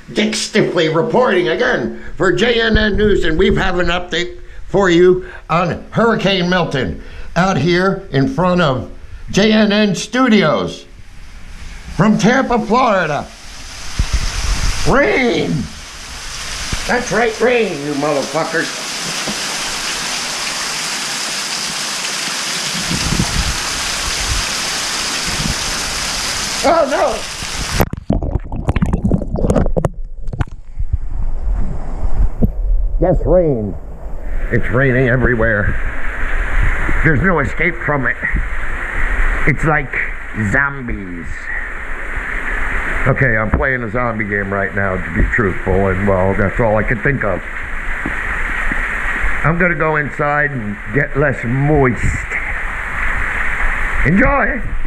Dick Stiffley reporting again for JNN News, and we have an update for you on Hurricane Milton out here in front of JNN Studios from Tampa, Florida. Rain! That's right, rain, you motherfuckers. Oh no! Yes, rain. It's raining everywhere. There's no escape from it. It's like zombies. Okay, I'm playing a zombie game right now, to be truthful, and well, that's all I can think of. I'm gonna go inside and get less moist. Enjoy!